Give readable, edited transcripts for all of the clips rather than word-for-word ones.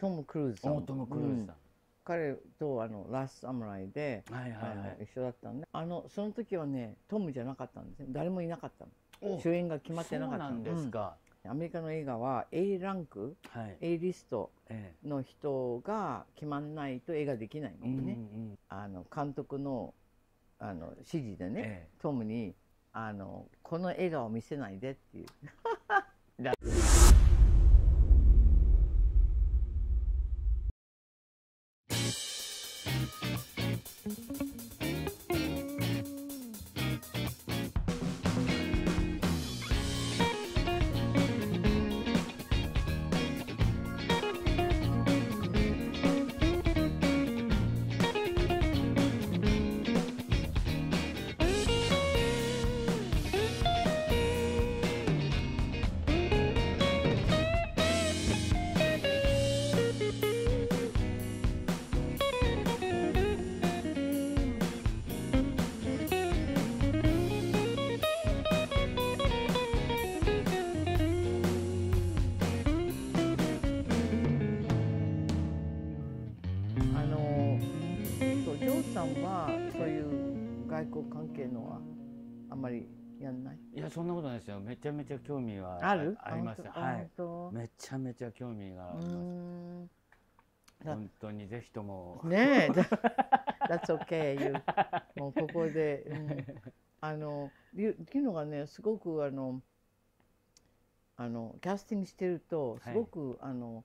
トム・クルーズさん。 トム・クルーズさん。 彼とラストサムライで一緒だったんで、その時はねトムじゃなかったんですね。誰もいなかったの。主演が決まってなかったの。 そうなんですか。 アメリカの映画は A ランク、A リストの人が決まんないと映画できないのね。監督の指示でね、トムにこの映画を見せないでっていう。ジョーさんはそういう外交関係のはあんまりやんない？ いや、そんなことないですよ。めちゃめちゃ興味はあります。はい。めちゃめちゃ興味があります。本当にぜひとも。 ねえ、That's okay。もうここで、っていうのがね、すごくキャスティングしてるとすごく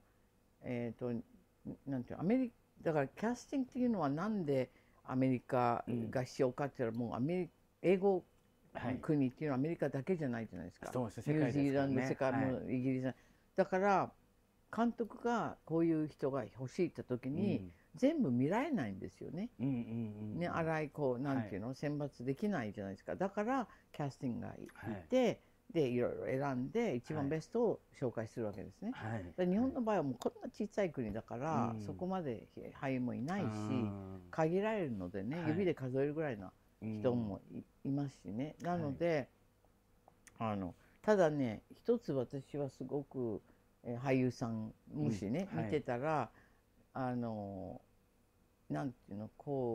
なんていうだからキャスティングっていうのはなんでアメリカが必要かって言ったら、もう英語国っていうのはアメリカだけじゃないじゃないですか。ニュージーランド、世界もイギリス。だから監督がこういう人が欲しいって時に全部見られないんですよね。ね、荒いなんていうの選抜できないじゃないですか。だからキャスティングがいて、でいろいろ選んで一番ベストを紹介するわけですね。日本の場合はもうこんな小さい国だから、そこまで俳優もいないし、限られるのでね、指で数えるぐらいの人もいますしね。なのでただね、一つ私はすごく俳優さんもしね見てたら、なんていうの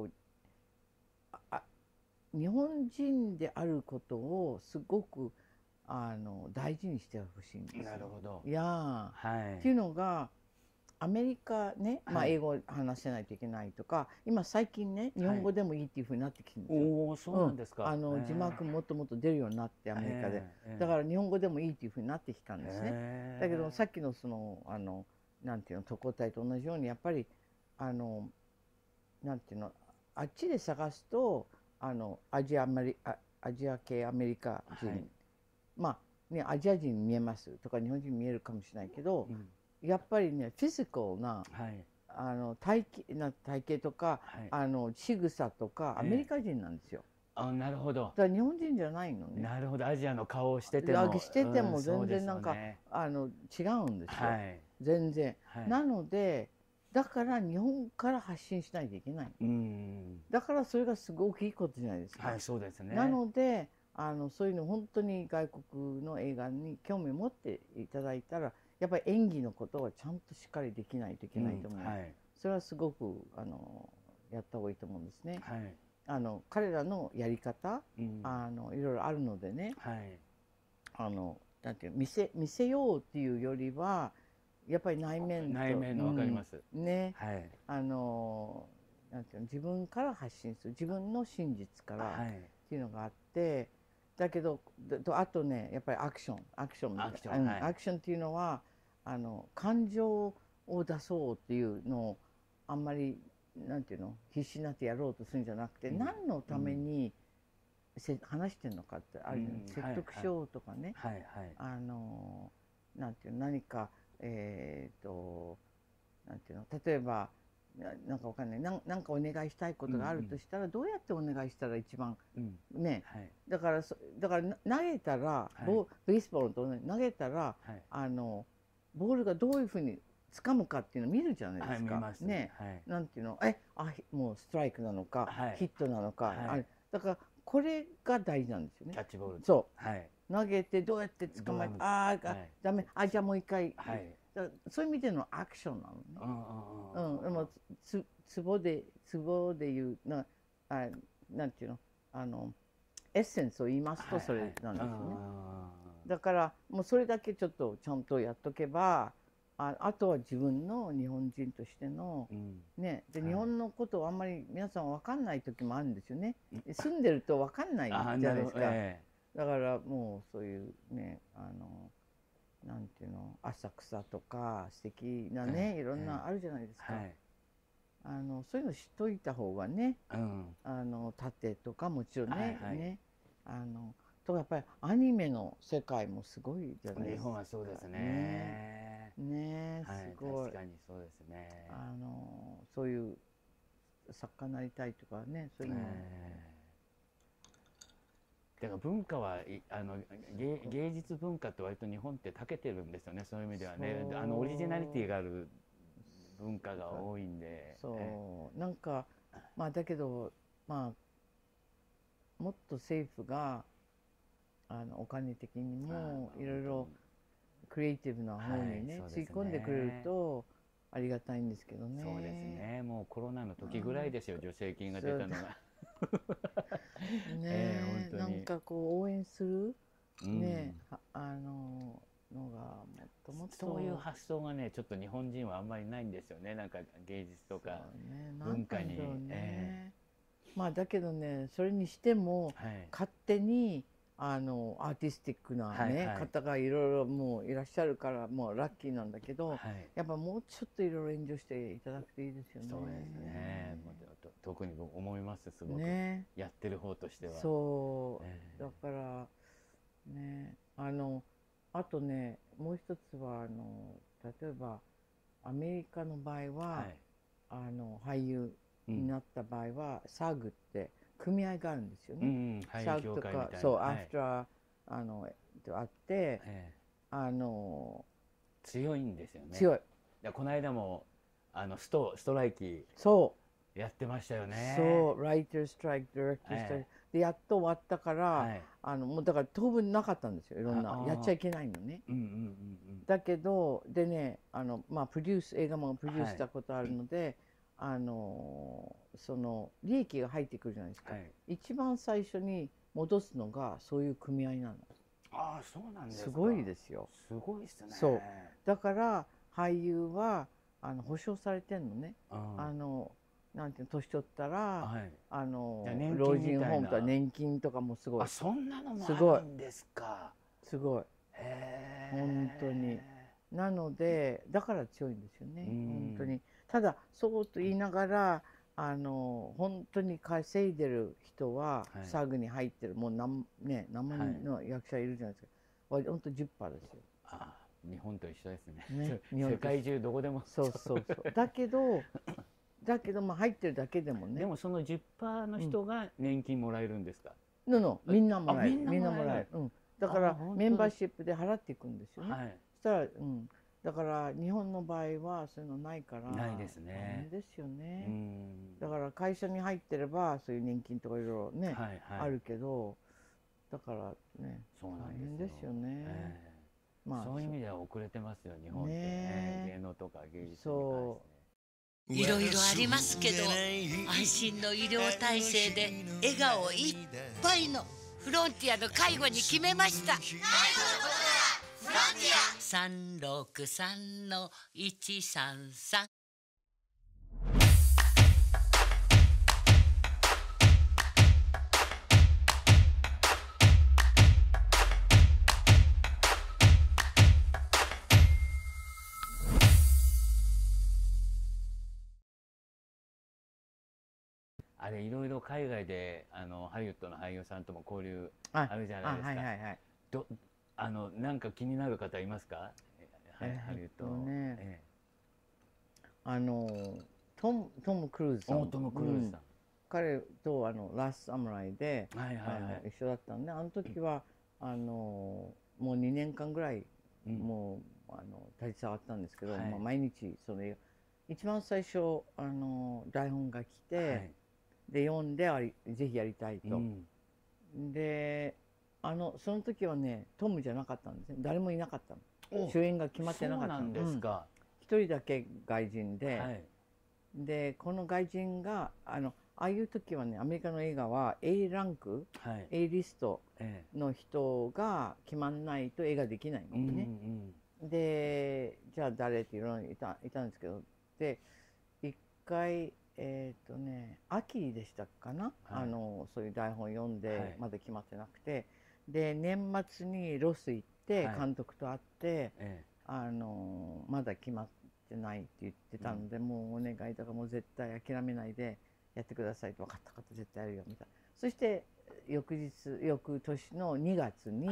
日本人であることをすごく大事にしてほしいんですよ。 なるほど。 いやっていうのがアメリカね、英語を話せないといけないとか、今最近ね日本語でもいいっていうふうになってきてるんですよ。 おお、そうなんですか。 字幕もっともっと出るようになって、アメリカでだから日本語でもいいっていうふうになってきたんですね。だけどさっきのなんていうの特攻隊と同じようにやっぱりなんていうのあっちで探すとアジア系アメリカ人、アジア人に見えますとか日本人に見えるかもしれないけど、やっぱりねフィジカルな体型とか仕草とかアメリカ人なんですよ。 なるほど。 だから日本人じゃないのね。 なるほど。アジアの顔をしてても全然なんか違うんですよ。全然。なのでだから日本から発信しないといけない。だからそれがすごくいいことじゃないですか。 はい、そうですね。 なのでそういうの本当に外国の映画に興味を持っていただいたら、やっぱり演技のことはちゃんとしっかりできないといけないと思う。それはすごくやった方がいいと思うんですね。彼らのやり方、いろいろあるのでね、なんていう見せようっていうよりはやっぱり内面の分かりますね。なんていうの自分から発信する、自分の真実からっていうのがあって、だけどあとねやっぱりアクションっていうのは感情を出そうっていうのをあんまりなんていうの必死になってやろうとするんじゃなくて、何のために話してるのかってある、説得しようとかね、なんていうの何かなんていうの例えばなんかわかんない、なんかお願いしたいことがあるとしたら、どうやってお願いしたら一番ね、だから投げたらベースボールと投げたらボールがどういうふうに掴むかっていうのを見るじゃないですか。ね、なんていうのもうストライクなのかヒットなのか、だからこれが大事なんですよね。 キャッチボール。 そう投げてどうやって捕まえてダメじゃあもう一回そういう意味でのアクションなのね。でもツボで言うなんていうのエッセンスを言いますとそれなんですね。だからもうそれだけちょっとちゃんとやっとけばあとは自分の日本人としての、ね、で日本のことをあんまり皆さん分かんない時もあるんですよね。住んでると分かんないじゃないですか。だからもうそういうねなんていうの浅草とか素敵なねいろんなあるじゃないですか。そういうの知っといた方がね、盾とかもちろんねとかやっぱりアニメの世界もすごいじゃないですか。 日本はそうですね。 ねすごい。 確かにそうですね。 そういう作家になりたいとかねそういうの。 だから文化は芸術文化って割と日本って長けてるんですよね。そういう意味ではねオリジナリティがある文化が多いんで。 そうなんかまあだけどまあもっと政府がお金的にもいろいろクリエイティブな方にね吸い込んでくれるとありがたいんですけどね。 そうですね。もうコロナの時ぐらいですよ助成金が出たのが。 ねなんかこう応援するねのがもっともっとそういう発想がねちょっと日本人はあんまりないんですよね。なんか芸術とか文化に。 まあだけどねそれにしても勝手にアーティスティックなね方がいろいろもういらっしゃるからもうラッキーなんだけどやっぱもうちょっといろいろ援助していただくといいですよね。 そうですね。特に思いますすごくやってる方としては。 そうだからねあとねもう一つは例えばアメリカの場合は俳優になった場合はSAGって組合があるんですよね。SAGとかそうアフターあって強いんですよね。 強い。 この間もストライキやってましたよね。 そうライターストライキディレクターストライキでやっと終わったからもうだから当分なかったんですよいろんなやっちゃいけないのね。だけどでねまあ映画もプロデュースしたことあるのでその利益が入ってくるじゃないですか。一番最初に戻すのがそういう組合なの。 ああそうなんですか。 すごいですよ。 すごいですね。 そうだから俳優は保証されてんのね。なんていう年取ったら老人ホームとか年金とかもすごい。 そんなのもあるんですか。 すごい。本当に。なのでだから強いんですよね本当に。ただそうと言いながら本当に稼いでる人はSAGに入ってるもう何万人の役者いるじゃないですか。本当 10% ですよ。 日本と一緒ですね。世界中どこでも。 そうだけどまあ入ってるだけでもね。 でもその 10% の人が年金もらえるんですか。 みんなもらえる。みんなもらえる。だからメンバーシップで払っていくんですよね。そしたらだから日本の場合はそういうのないからないですね。 大変ですよね。だから会社に入ってればそういう年金とかいろいろねあるけどだからね大変ですよね。 まあそういう意味では遅れてますよ日本ってね芸能とか芸術に関して。 いろいろありますけど安心の医療体制で笑顔いっぱいのフロンティアの介護に決めました。介護のことならフロンティア。363-133。 あれいろいろ海外でハリウッドの俳優さんとも交流あるじゃないですか。なんか気になる方いますか？ハリウッドね。 トム・クルーズさん。 トム・クルーズさん。 彼とラストサムライで一緒だったんであの時はもう2年間ぐらいもう携わったんですけど毎日その一番最初台本が来て。で読んでぜひやりたいと。でその時はねトムじゃなかったんですね。誰もいなかったの。 主演が決まってなかった。 そうなんですか。 一人だけ外人で、でこの外人がああいう時はね、アメリカの映画は A ランク、A リストの人が決まんないと映画できないのね。でじゃあ誰っていろいろいたんですけど、で一回秋でしたかな、そういう台本読んでまだ決まってなくて、で年末にロス行って監督と会って、まだ決まってないって言ってたので、もうお願いだからもう絶対諦めないでやってくださいと、分かった絶対やるよみたいな。そして翌年の2月に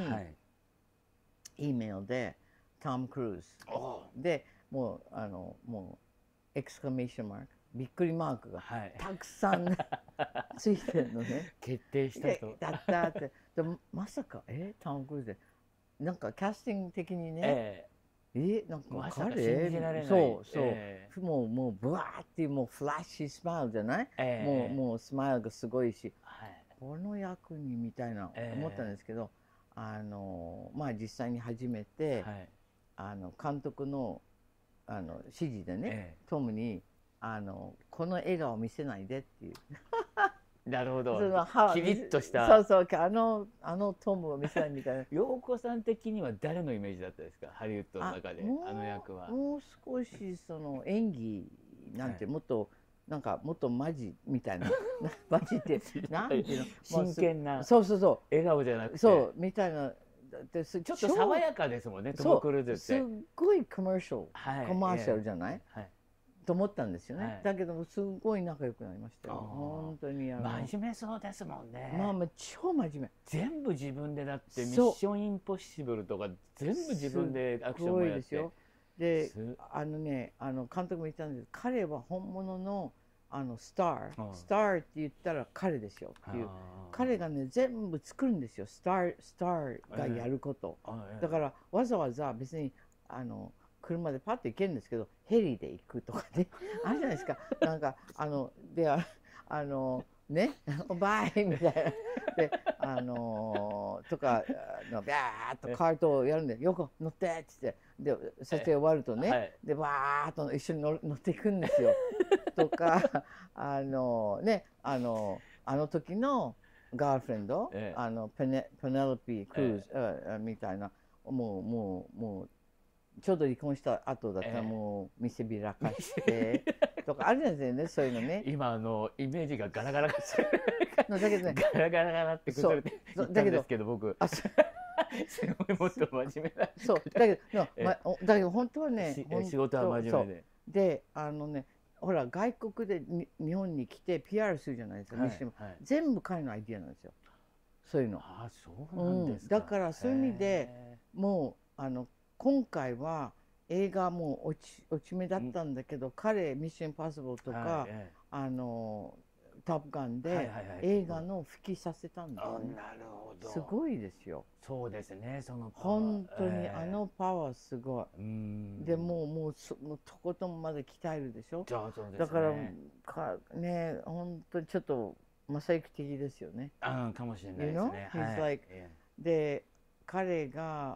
E メールでトム・クルーズでもうエクスクラメーションマーク、びっくりマークがたくさんついてるのね。 決定したと。 だったって。でもまさかトム・クルーズでなんかキャスティング的にね、なんか彼、そうもうブワーっていうもうフラッシュスマイルじゃない、もうスマイルがすごいし、この役にみたいな思ったんですけど、まあ実際に初めて監督の指示でね、トムにこの笑顔見せないでっていう。 なるほど。キリッとした。 そうあのトムを見せないみたいな。 陽子さん的には誰のイメージだったですか、ハリウッドの中であの役は。 もう少しその演技なんてもっとなんかもっとマジみたいなマジってなんていうの、 真剣な。 そう笑顔じゃなくて。 そうみたいな。 ちょっと爽やかですもんね、トム・クルーズって。 すっごいコマーシャルじゃないと思ったんですよね。だけどもすごい仲良くなりましたよ。本当に真面目そうですもんね。 超真面目。 全部自分で、だってミッションインポッシブルとか全部自分でアクションもやって。 で監督も言ったんですけど、彼は本物のスターって言ったら彼ですよっていう。彼がね全部作るんですよ、スターがやること。だからわざわざ別に車でパッと行けるんですけど、ヘリで行くとかねあるじゃないですか。なんかでねバイみたいなでとかビャーっとカートをやるんで、横乗ってって言って、で撮影終わるとね、でバーっと一緒に乗っていくんですよとかあの時のガールフレンド、ペネロピー・クルーズみたいな、もうちょうど離婚した後だったらもう見せびらかしてとかあるじゃないですかね、そういうのね。 今イメージがガラガラがするだけどね、 ガラガラガラって崩れていったんですけど、僕すごいもっと真面目な。 そうだけど本当はね、 仕事は真面目で。 でほら外国で日本に来て PR するじゃないですか。全部彼のアイディアなんですよ、そういうの。 あ、そうなんですか。だからそういう意味でもう今回は映画もう落ち目だったんだけど、彼ミッションインポッシブルとかトップガンで映画の吹きさせたんですね。 なるほど。 すごいですよ。 そうですね、その本当にパワーすごい。でもうとことんまで鍛えるでしょ。だからね、本当にちょっと正行的ですよね。 かもしれないですね。 で彼が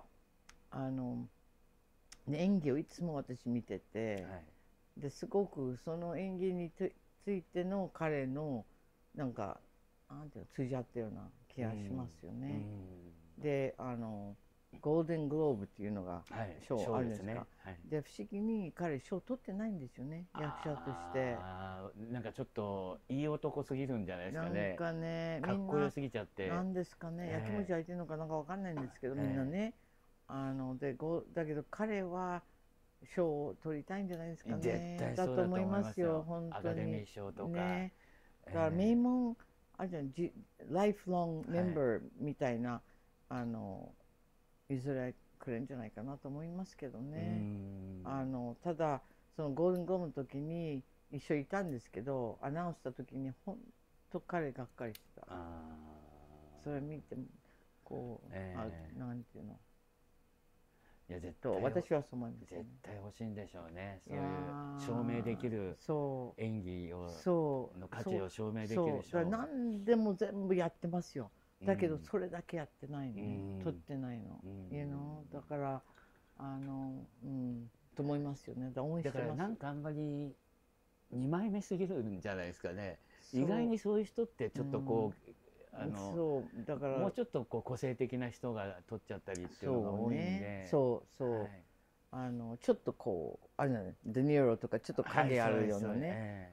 演技をいつも私見てて、ですごくその演技についての彼のなんかなんていうの通じ合ったような気がしますよね。でゴールデングローブっていうのが賞あるんですか。で不思議に彼賞取ってないんですよね、役者として。 なんかちょっといい男すぎるんじゃないですかね。 なんかね、 かっこよすぎちゃって。 なんですかね、やきもち焼いてるのかなんかわかんないんですけど、みんなね。だけど彼は賞を取りたいんじゃないですかね。 絶対そうだと思いますよ。 本当にアカデミー賞とか。 だから名門あるじゃん、ライフロングメンバーみたいないずれくれるんじゃないかなと思いますけどね。ただそのゴールデングローブの時に一緒にいたんですけど、アナウンスした時に本当彼がっかりしてた。それ見てもこうなんていうの。 いや絶対私はそう思います。 絶対欲しいんでしょうね。そういう証明できる演技の価値を証明できる人。 何でも全部やってますよ。だけどそれだけやってないの、取ってないの。だからと思いますよね。応援してます。 だからなんかあんまり2枚目すぎるんじゃないですかね。意外にそういう人ってちょっとこう、 そうだからもうちょっとこう個性的な人が取っちゃったりっていうのが多いんで、 そうね、ちょっとこうあれだね、デニーロとかちょっと影あるようなね、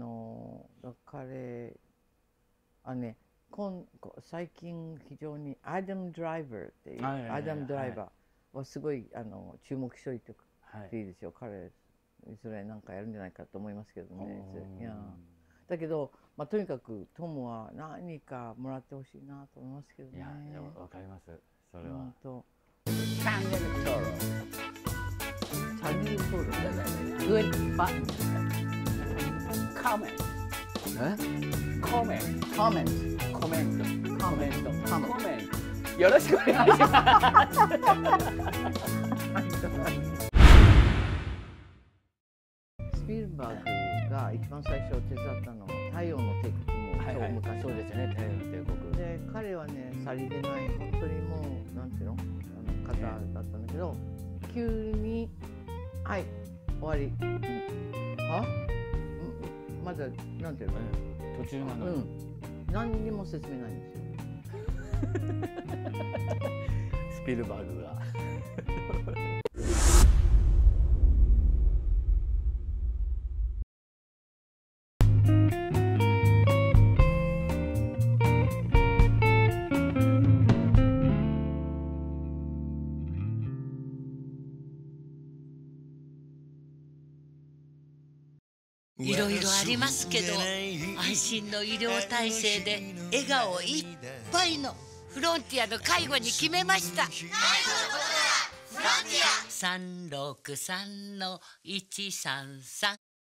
彼最近非常にアダム・ドライバーっていうアダム・ドライバーはすごい注目しといていいですよ。彼いずれなんかやるんじゃないかと思いますけどね。だけど、とにかくトムは何かもらってほしいなと思いますけどね。 いや、わかります。それは。 チャンネル登録。チャンネル登録。グッドバトン。コメント。コメント。コメント。コメント。コメント。コメント。よろしくお願いします。スピルバーグが一番最初手伝ったのは太陽の帝国も超昔、 そうですね、太陽の帝国で、彼はねさりげない本当にもうなんていうの方だったんだけど、急にはい終わり、まだなんていうの途中なのに、 何にも説明ないんですよスピルバーグがいろいろありますけど、安心の医療体制で笑顔いっぱいのフロンティアの介護に決めました。介護のことならフロンティア。363-133